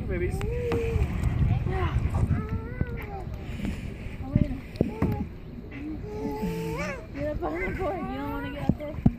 babies. Yeah. Get up on the board. You don't want to get up there?